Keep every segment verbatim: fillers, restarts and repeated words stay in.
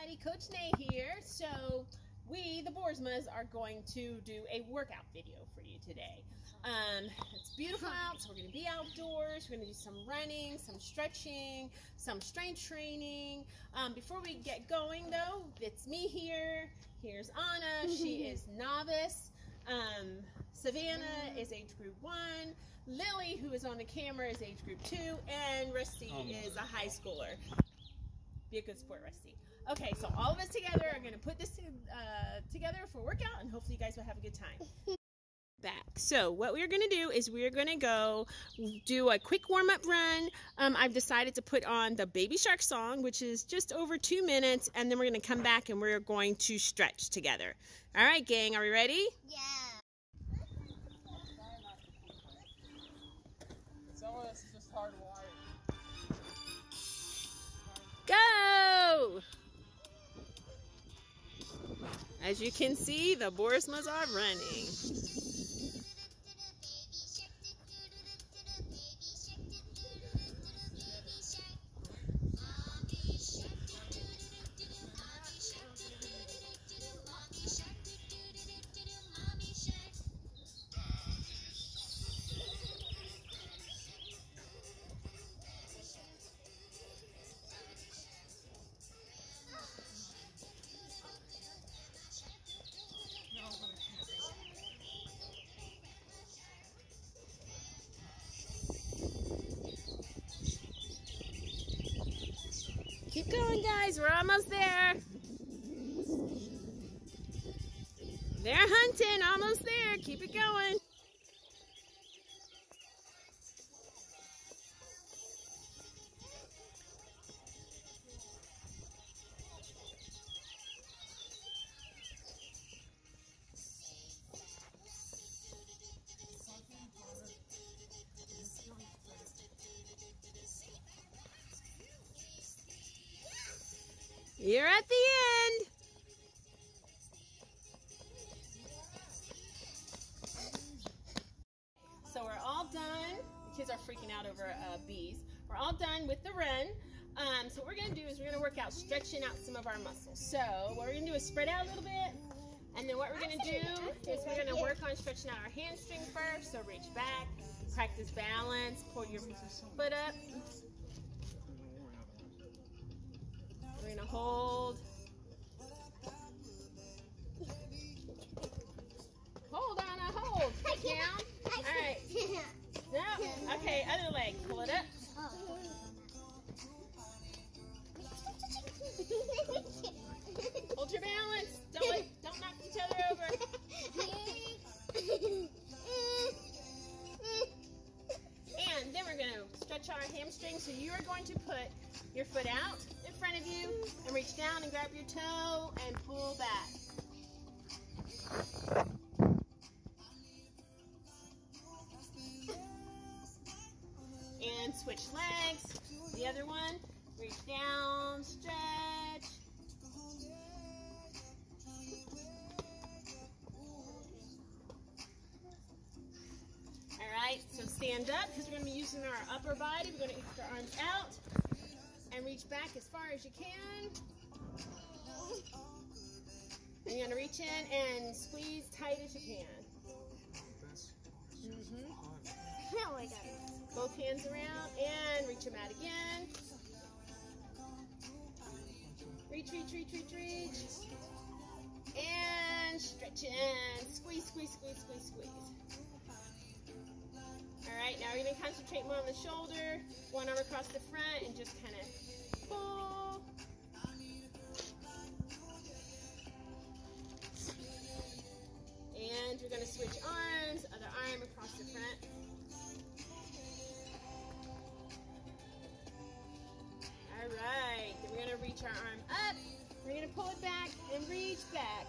everybody, Coach Nay here. So we, the Boersmas, are going to do a workout video for you today. Um, it's beautiful out, so we're going to be outdoors. We're going to do some running, some stretching, some strength training. Um, before we get going though, it's me here. Here's Anna. She is novice. Um, Savannah is age group one. Lily, who is on the camera, is age group two. And Rusty oh is a high schooler. Be a good sport, Rusty. Okay, so all of us together are going to put this uh, together for a workout, and hopefully you guys will have a good time. Back. So what we're going to do is we're going to go do a quick warm-up run. Um, I've decided to put on the Baby Shark song, which is just over two minutes, and then we're going to come back and we're going to stretch together. All right, gang, are we ready? Yeah. Some of this is just hardwired. Go! As you can see, the Boersmas are running. Keep going, guys. We're almost there. They're hunting. Almost there. Keep it going. You're at the end. So we're all done. The kids are freaking out over uh, bees. We're all done with the run. Um, so what we're going to do is we're going to work out stretching out some of our muscles. So what we're going to do is spread out a little bit. And then what we're going to do is we're going to work on stretching out our hamstring first. So reach back, practice balance, pull your foot up. We're going to hold. Hold on, a hold. Put down. All right. No. Okay, other leg. Pull it up. Hold your balance. Don't let, don't knock each other over. And then we're going to stretch our hamstrings. So you are going to put your foot out in front of you and reach down and grab your toe and pull back. And switch legs. The other one, reach down, stretch. All right, so stand up because we're going to be using our upper body. We're going to reach our arms out and reach back as far as you can. And you're going to reach in and squeeze tight as you can. Mm-hmm. Oh my God. Both hands around and reach them out again. Reach, reach, reach, reach, reach. And stretch in. Squeeze, squeeze, squeeze, squeeze, squeeze. All right, now we're going to concentrate more on the shoulder. One arm across the front and just kind of pull. And we're going to switch arms, other arm across the front. All right, then we're going to reach our arm up. We're going to pull it back and reach back.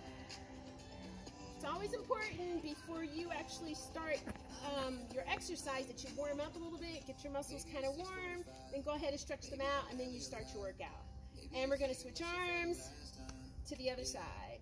It's always important before you actually start um, your exercise that you warm up a little bit, get your muscles kind of warm, then go ahead and stretch them out, and then you start your workout. And we're going to switch arms to the other side.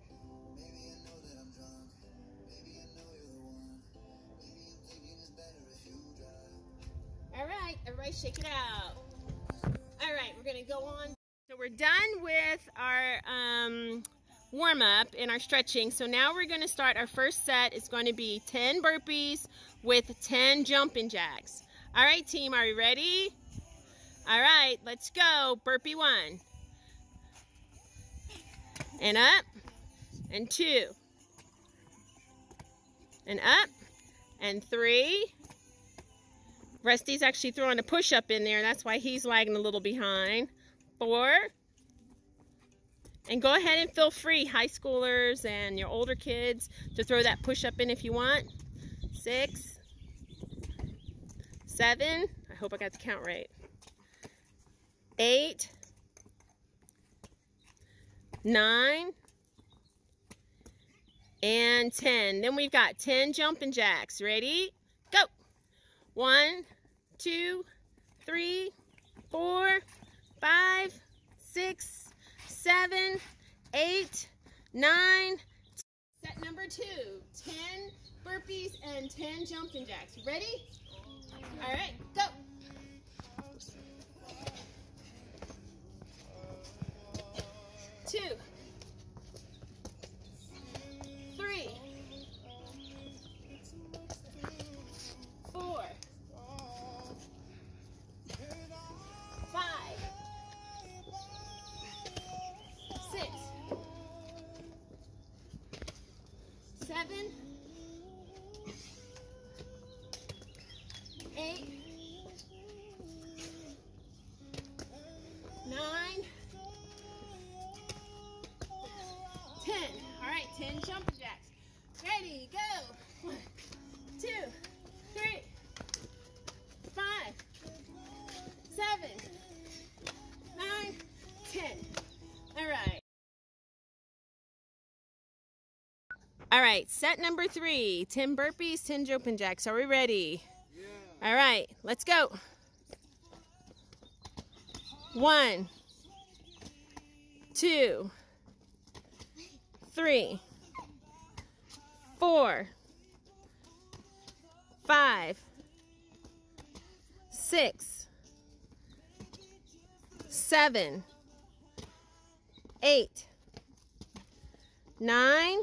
All right, everybody shake it out. All right, we're going to go on So we're done with our um, warm-up and our stretching. So now we're going to start our first set. It's going to be ten burpees with ten jumping jacks. All right, team, are you ready? All right, let's go. Burpee one. And up. And two. And up. And three. Rusty's actually throwing a push-up in there. That's why he's lagging a little behind. Four. And go ahead and feel free, high schoolers and your older kids, to throw that push-up in if you want. Six. Seven. I hope I got the count right. Eight. Nine. And ten. Then we've got ten jumping jacks. Ready? Go. One, two, three, four, five, six, seven, eight, nine. Set number two, ten burpees and ten jumping jacks. Ready? All right, go. Two, three, four, five, six, seven, eight, nine, ten. All right, ten jumping jacks. Ready, go. One, two, three, five, seven, nine, ten. All right. All right, set number three, ten burpees, ten jumping jacks. Are we ready? Yeah. All right, let's go. One, two, three, four, five, six, seven, eight, nine,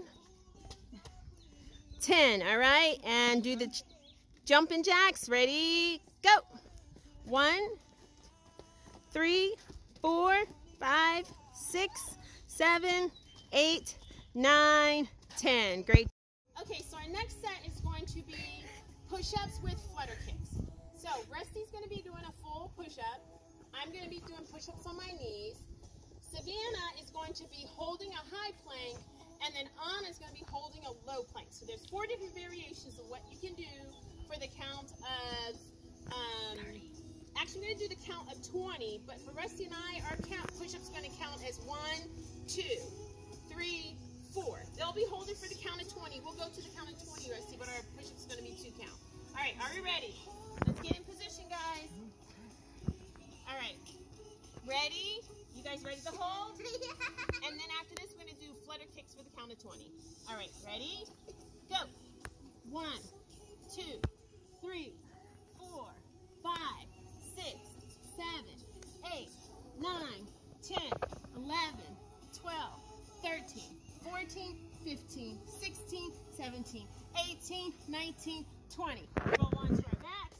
ten. All right, and do the jumping jacks. Ready, go. One, three, four, five, six, seven, eight, nine, ten. Great. Okay, so our next set is going to be push-ups with flutter kicks. So Rusty's going to be doing a full push-up. I'm going to be doing push-ups on my knees. Savannah is going to be holding a high plank, and then Anna is going to be holding a low plank. So there's four different variations of what you can do for the count of, um, actually we're going to do the count of twenty, but for Rusty and I, our count push-up's going to count as one, two, three, four. They'll be holding for the count of twenty. We'll go to the count of twenty, Rusty, but our push-up's going to be two count. All right, are we ready? Let's get in position, guys. All right, ready? You guys ready to hold? And then after this, we're going to do flutter kicks for the count of twenty. All right, ready? Go. One, two, three, four, five, six, seven, eight, nine, ten, eleven, twelve, thirteen, fourteen, fifteen, sixteen, seventeen, eighteen, nineteen, twenty. Roll onto our backs.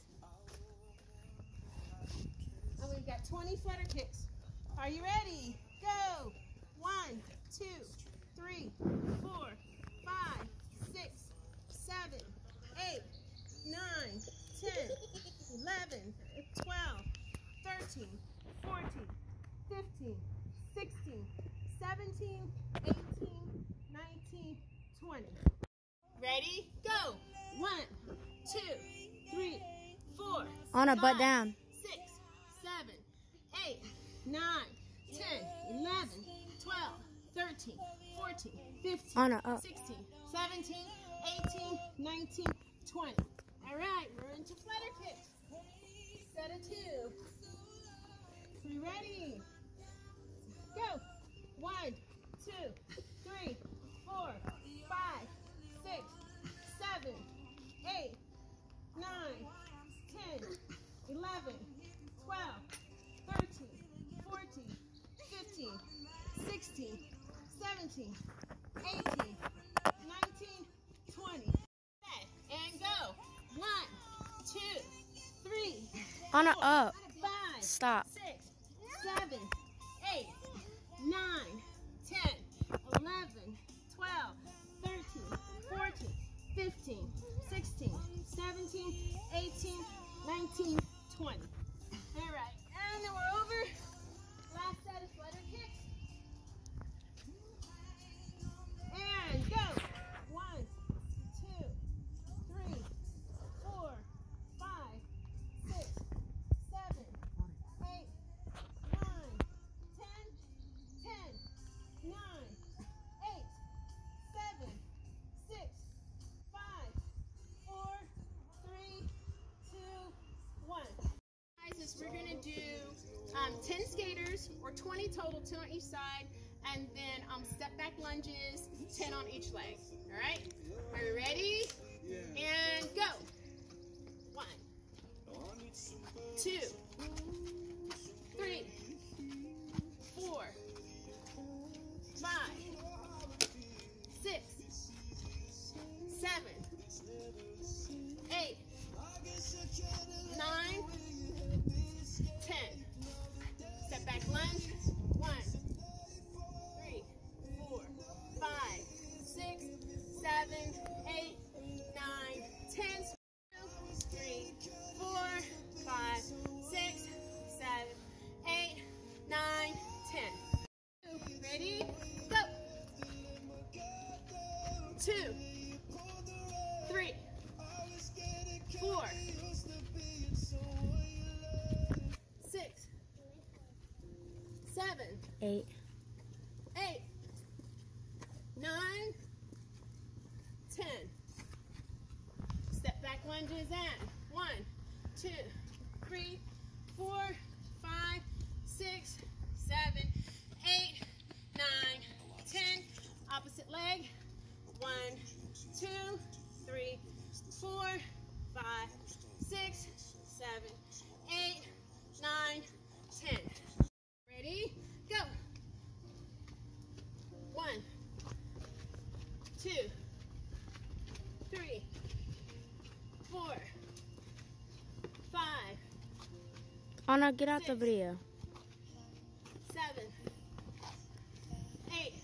And we've got twenty flutter kicks. Are you ready? Go. One, two, three, four, five, six, seven, eight, nine, ten, eleven, twelve, thirteen, fourteen, fifteen, sixteen, seventeen, eighteen, nineteen, twenty. Ready? Go. One, two, three, four, On a five, butt down. six, seven, eight, nine, ten, eleven, twelve, thirteen, fourteen, fifteen, On a up. sixteen, seventeen, eighteen, nineteen, twenty. All right, we're into flutter kicks. Set of two. We ready? Go. One, two, three, four, five, six, seven, eight, nine, ten, eleven, twelve, thirteen, fourteen, sixteen, seventeen, eighteen, nineteen, twenty. And go. One, two, three, On or four, up. five, Stop. six, seven, eight, nine, ten, eleven, twelve, thirteen, fourteen, fifteen, sixteen, seventeen, eighteen, nineteen, twenty. All right, and then we're over. Last set of flutter kicks. And go. One, two, three, four, five, six, seven, eight, nine, ten, ten, nine, eight, seven, six, five, four, three, two, one. Guys, is we're gonna do um, ten skaters or twenty total, ten on each side, and then um, step back lunges, ten on each leg. All right? Are you ready? And go. One, two, three, four, five, six, seven, eight, nine, ten. Step back lunge. One, three, four, five, six, seven, eight, nine, ten. Two, three, four, five, six, seven, eight, nine, ten. Ready? Go. Two, three, four, six, seven, Eight. eight, nine, ten. Step back lunges in. One, two, three, four, five, six, seven, eight, nine, ten. Opposite leg. One, two, three, four, five, six, seven, eight, nine, ten. Ready? Go. One, two, three, four, five, Anna, get out the video. seven, eight,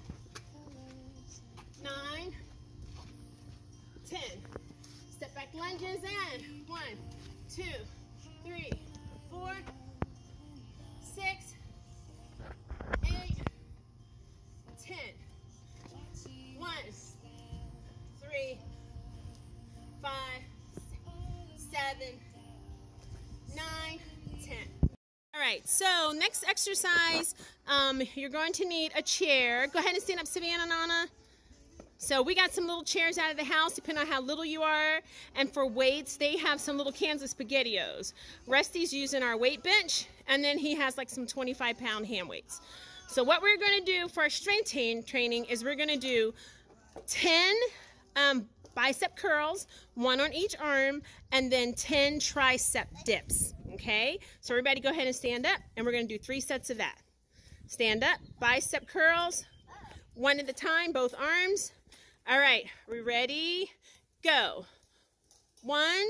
nine, ten. Step back lunges and one, two, three, four, six, eight, ten. One, three, five, seven, nine, ten. All right, so next exercise, um, you're going to need a chair. Go ahead and stand up, Savannah and Anna. So we got some little chairs out of the house, depending on how little you are. And for weights, they have some little cans of SpaghettiOs. Rusty's using our weight bench, and then he has like some twenty-five pound hand weights. So what we're going to do for our strength training is we're going to do ten um, bicep curls, one on each arm, and then ten tricep dips, okay? So everybody go ahead and stand up, and we're going to do three sets of that. Stand up, bicep curls, one at a time, both arms. All right, we ready? Go. One,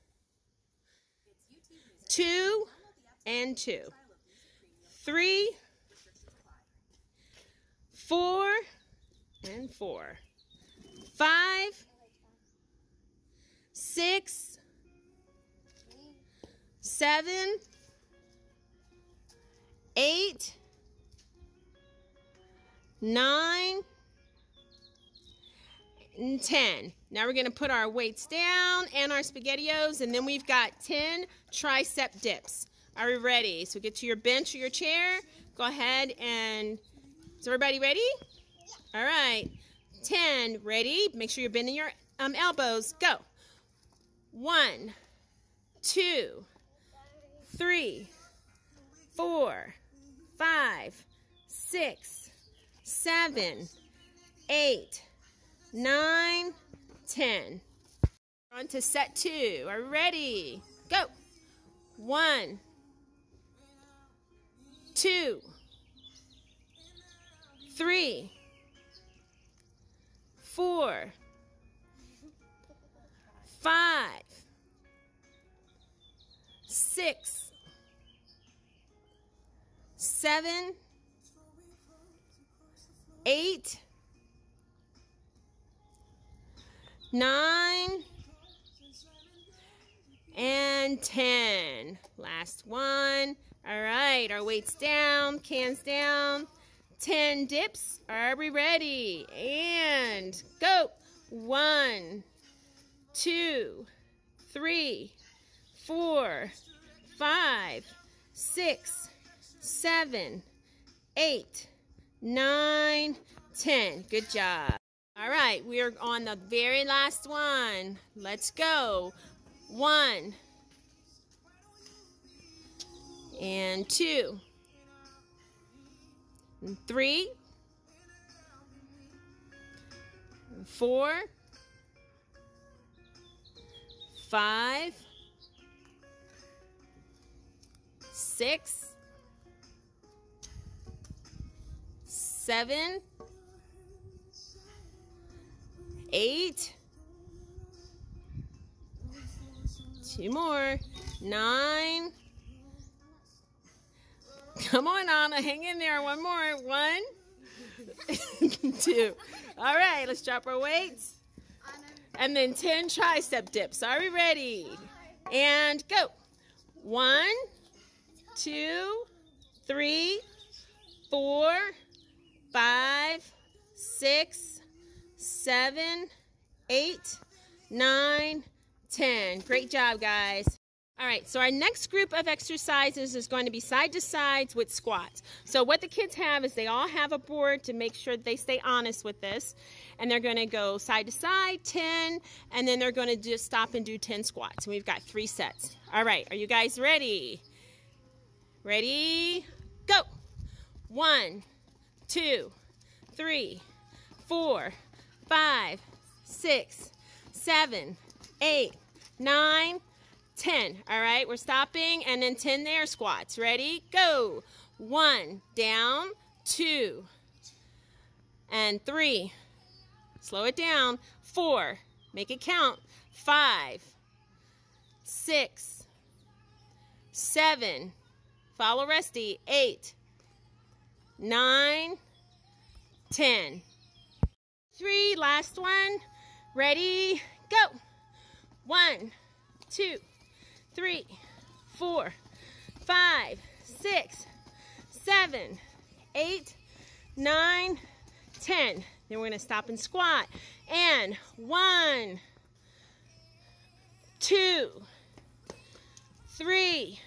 two, and two. Three, four, and four. Five, six, seven, eight, nine, and ten. Now we're going to put our weights down and our SpaghettiOs, and then we've got ten tricep dips. Are we ready? So get to your bench or your chair. Go ahead and, is everybody ready? All right. ten. Ready? Make sure you're bending your um, elbows. Go. One, two, three, four, five, six, seven, eight, nine, ten. On to set two. Are we ready? Go. One, two, three, four, five, six, seven, eight, nine, and ten. Last one. All right, our weight's down, cans down. ten dips. Are we ready? And go. One, two, three, four, five, six, seven, eight, nine, ten. Good job. All right, we are on the very last one. Let's go. One and two and three, and four, five, six, seven, eight, two more, nine. Come on, Anna, hang in there. One more. One, two. All right, let's drop our weights. And then ten tricep dips. Are we ready? And go. One, two, three, four, five, six, seven, eight, nine, ten. Great job, guys. All right, so our next group of exercises is going to be side to sides with squats. So what the kids have is they all have a board to make sure they stay honest with this. And they're going to go side to side, ten, and then they're going to just stop and do ten squats. And we've got three sets. All right, are you guys ready? Ready? Go. One, two, three, four, five, six, seven, eight, nine, ten. All right, we're stopping, and then ten there, squats. Ready? Go. One, down, two, and three. Slow it down. Four, make it count. Five, six, seven, follow Rusty. Eight, nine, ten. Three, last one. Ready? Go. One, two, three, four, five, six, seven, eight, nine, ten. Then we're going to stop and squat. And one, two, three,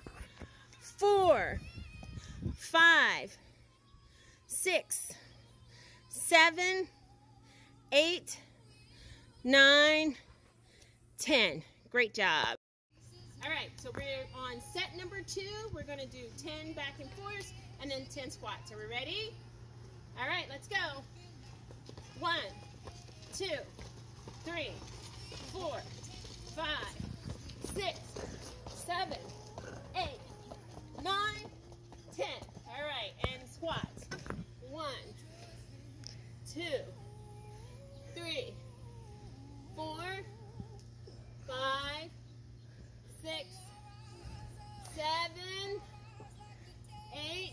four, five, six, seven, eight, nine, ten. Great job. All right, so we're on set number two. We're going to do ten back and forth and then ten squats. Are we ready? All right, let's go. One, two, three, four, five, six, seven, eight, nine, ten. All right, and squats. One, two, three, four, five, six, seven, eight,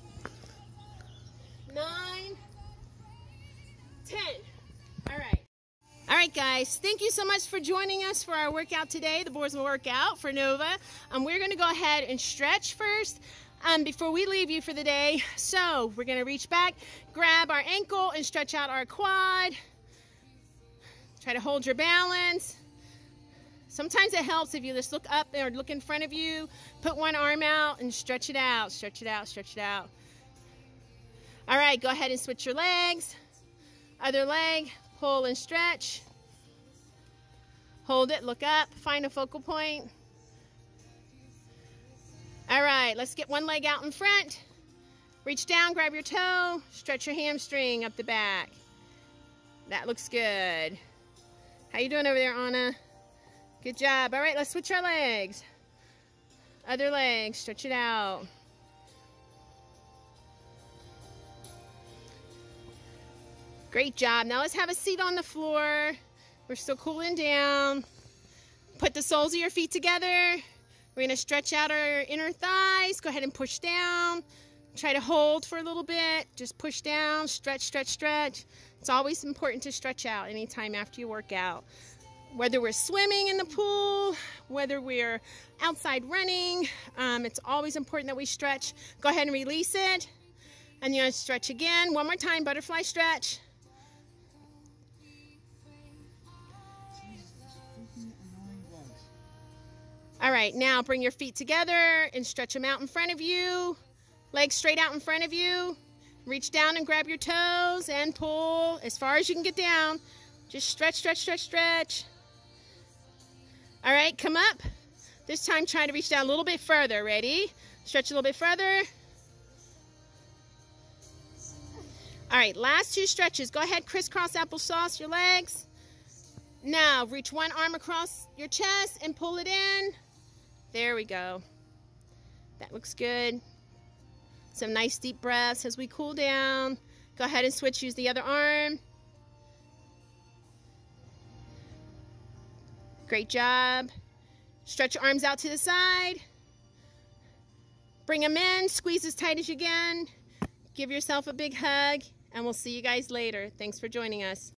nine, ten. All right. All right, guys. Thank you so much for joining us for our workout today, the Boersma workout for Nova. Um, we're going to go ahead and stretch first um, before we leave you for the day. So we're going to reach back, grab our ankle, and stretch out our quad. Try to hold your balance. Sometimes it helps if you just look up or look in front of you, put one arm out and stretch it out, stretch it out, stretch it out. All right, go ahead and switch your legs. Other leg, pull and stretch. Hold it, look up, find a focal point. All right, let's get one leg out in front. Reach down, grab your toe, stretch your hamstring up the back. That looks good. How you doing over there, Anna? Good job. All right, let's switch our legs. Other leg, stretch it out. Great job. Now let's have a seat on the floor. We're still cooling down. Put the soles of your feet together. We're going to stretch out our inner thighs. Go ahead and push down. Try to hold for a little bit. Just push down, stretch, stretch, stretch. It's always important to stretch out anytime after you work out. Whether we're swimming in the pool, whether we're outside running, um, it's always important that we stretch. Go ahead and release it. And you're going to stretch again. One more time, butterfly stretch. All right, now bring your feet together and stretch them out in front of you. Legs straight out in front of you. Reach down and grab your toes and pull as far as you can get down. Just stretch, stretch, stretch, stretch. All right, come up. This time try to reach down a little bit further. Ready? Stretch a little bit further. All right, last two stretches. Go ahead, crisscross applesauce your legs. Now, reach one arm across your chest and pull it in. There we go. That looks good. Some nice deep breaths as we cool down. Go ahead and switch, use the other arm. Great job. Stretch your arms out to the side. Bring them in, squeeze as tight as you can. Give yourself a big hug, and we'll see you guys later. Thanks for joining us.